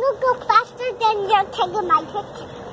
will go faster than you're taking my picture.